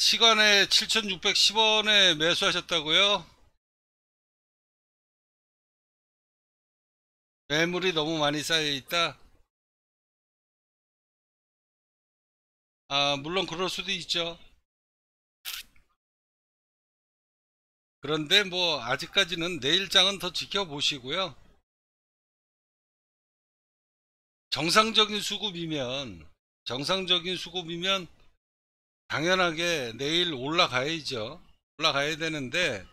시간에 7,610원에 매수하셨다고요? 매물이 너무 많이 쌓여 있다? 물론 그럴 수도 있죠. 그런데 뭐 아직까지는 내일장은 더 지켜보시고요. 정상적인 수급이면 정상적인 수급이면 당연하게 내일 올라가야죠. 올라가야 되는데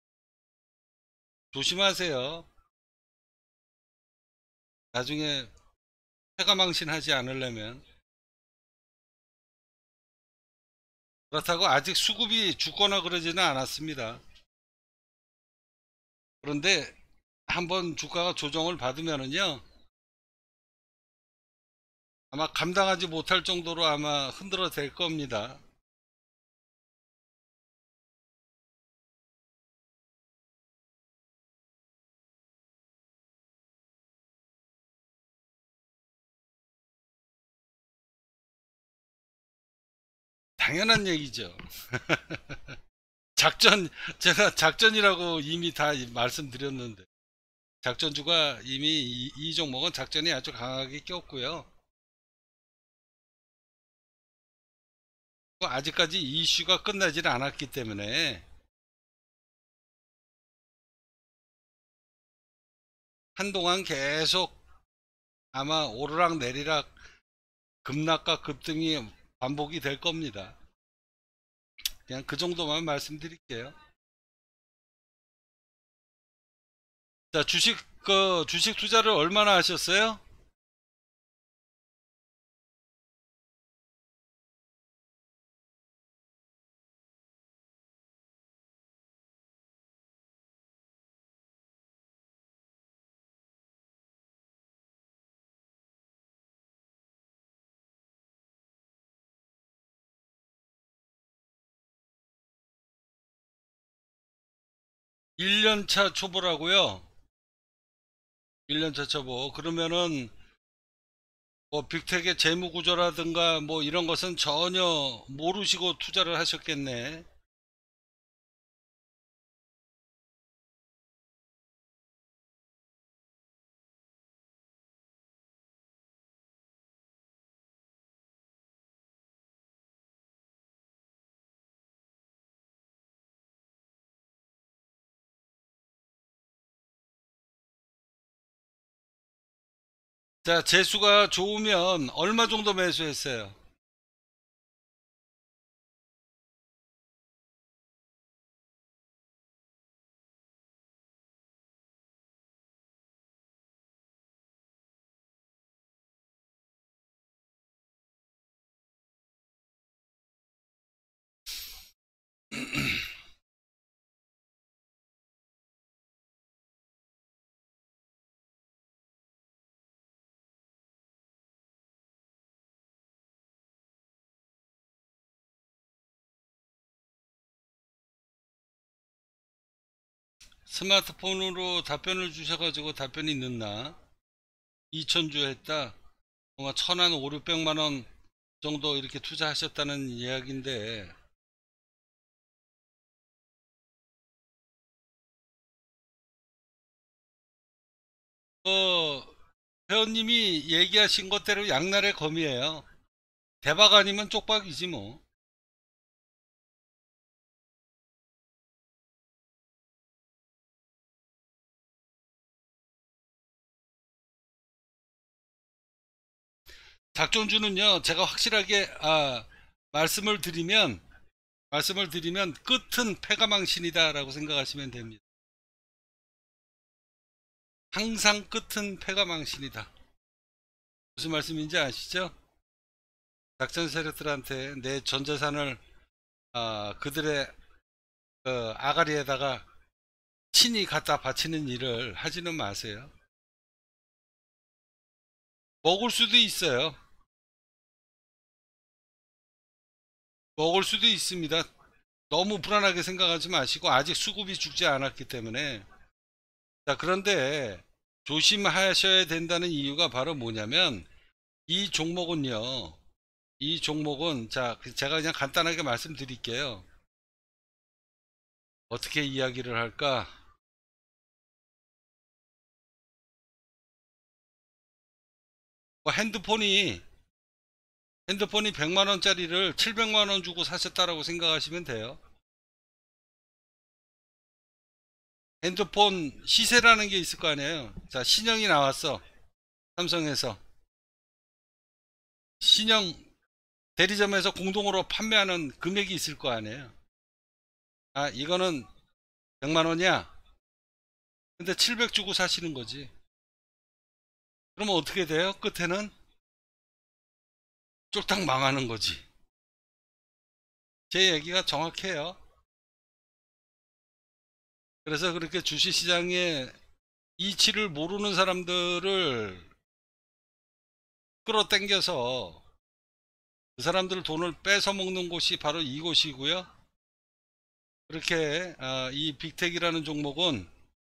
조심하세요. 나중에 패가망신하지 않으려면. 그렇다고 아직 수급이 죽거나 그러지는 않았습니다. 그런데 한번 주가가 조정을 받으면은요, 아마 감당하지 못할 정도로 아마 흔들어 댈 겁니다. 당연한 얘기죠. 작전, 제가 작전이라고 이미 다 말씀드렸는데, 작전주가 이미 이 종목은 작전이 아주 강하게 꼈고요. 아직까지 이슈가 끝나지는 않았기 때문에 한동안 계속 아마 오르락 내리락 급락과 급등이 반복이 될 겁니다. 그냥 그 정도만 말씀드릴게요. 자, 주식 투자를 얼마나 하셨어요? 1년차 초보라고요? 1년차 초보. 그러면은 뭐 빅텍의 재무 구조라든가 뭐 이런 것은 전혀 모르시고 투자를 하셨겠네. 자, 재수가 좋으면 얼마 정도 매수했어요? 스마트폰으로 답변을 주셔가지고 답변이 늦나? 2천주 했다. 뭔가 천한 5, 600만 원 정도 이렇게 투자하셨다는 이야기인데, 어, 회원님이 얘기하신 것대로 양날의 검이에요. 대박 아니면 쪽박이지 뭐. 작전주는요, 제가 확실하게 말씀을 드리면 끝은 패가망신이다라고 생각하시면 됩니다. 항상 끝은 패가망신이다. 무슨 말씀인지 아시죠? 작전 세력들한테 내 전 재산을 그들의 아가리에다가 친히 갖다 바치는 일을 하지는 마세요. 먹을 수도 있어요. 먹을 수도 있습니다. 너무 불안하게 생각하지 마시고 아직 수급이 죽지 않았기 때문에. 자, 그런데 조심하셔야 된다는 이유가 바로 뭐냐면 이 종목은요, 이 종목은, 자, 제가 그냥 간단하게 말씀드릴게요. 어떻게 이야기를 할까? 뭐 핸드폰이 100만원짜리를 700만원 주고 사셨다라고 생각하시면 돼요. 핸드폰 시세라는 게 있을 거 아니에요. 자, 신형이 나왔어. 삼성에서. 신형 대리점에서 공동으로 판매하는 금액이 있을 거 아니에요. 아, 이거는 100만원이야. 근데 700 주고 사시는 거지. 그러면 어떻게 돼요? 끝에는 쫄딱 망하는 거지. 제 얘기가 정확해요. 그래서 그렇게 주식시장의 이치를 모르는 사람들을 끌어당겨서 그 사람들 돈을 뺏어 먹는 곳이 바로 이곳이고요. 그렇게 이 빅텍이라는 종목은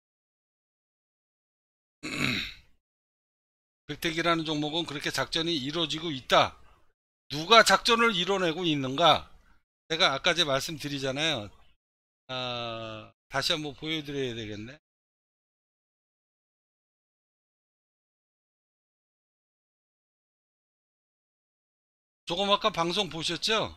빅텍이라는 종목은 그렇게 작전이 이루어지고 있다. 누가 작전을 이뤄내고 있는가? 제가 아까 제 말씀드리잖아요. 다시 한번 보여드려야 되겠네. 조금 아까 방송 보셨죠?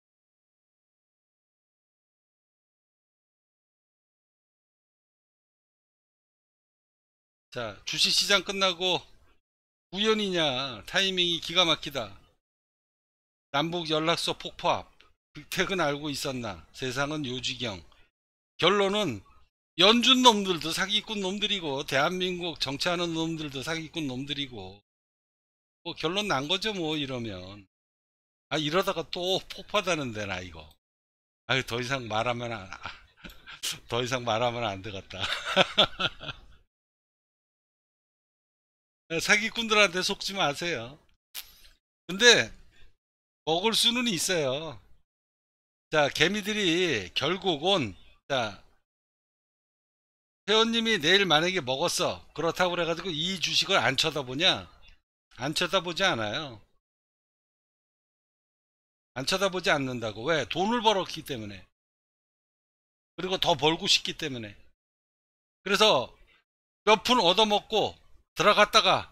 자, 주식시장 끝나고 우연이냐? 타이밍이 기가 막히다. 남북 연락소 폭파합. 빅텍은 알고 있었나? 세상은 요지경. 결론은 연준 놈들도 사기꾼 놈들이고 대한민국 정치하는 놈들도 사기꾼 놈들이고 뭐 결론 난 거죠 뭐 이러면. 이러다가 또 폭파되는데 나 이거. 더 이상 말하면 더 이상 말하면 안 되겠다. 사기꾼들한테 속지 마세요. 근데 먹을 수는 있어요. 자, 개미들이 결국은, 자, 회원님이 내일 만약에 먹었어. 그렇다고 그래가지고 이 주식을 안 쳐다보냐? 안 쳐다보지 않아요. 안 쳐다보지 않는다고. 왜? 돈을 벌었기 때문에. 그리고 더 벌고 싶기 때문에. 그래서 몇 푼 얻어먹고 들어갔다가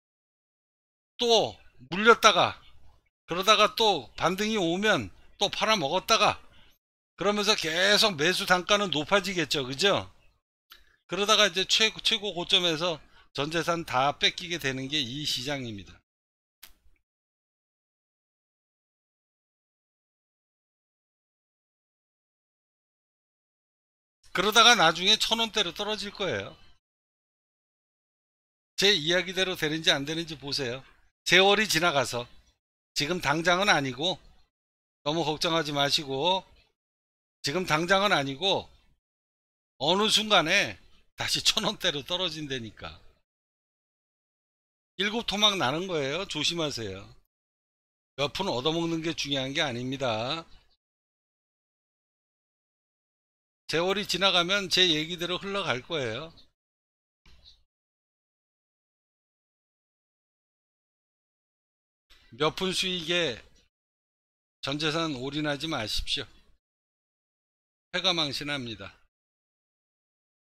또 물렸다가 그러다가 또 반등이 오면 또 팔아먹었다가 그러면서 계속 매수 단가는 높아지겠죠. 그죠? 그러다가 이제 최고 고점에서 전 재산 다 뺏기게 되는 게 이 시장입니다. 그러다가 나중에 1,000원대로 떨어질 거예요. 제 이야기대로 되는지 안 되는지 보세요. 세월이 지나가서 지금 당장은 아니고 너무 걱정하지 마시고 지금 당장은 아니고 어느 순간에 다시 1,000원대로 떨어진다니까. 일곱 토막 나는 거예요. 조심하세요. 몇 푼 얻어먹는 게 중요한 게 아닙니다. 세월이 지나가면 제 얘기대로 흘러갈 거예요. 몇 푼 수익에 전재산 올인하지 마십시오. 패가 망신합니다.